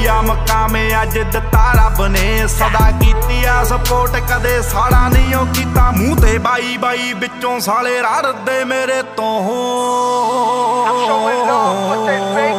आ मकाम अज दिता रब ने सदा कीती आ सपोर्ट कदे साड़ा नहीं ओ कीता मूंह ते बाई बाई विचों साले रड़दे मेरे तो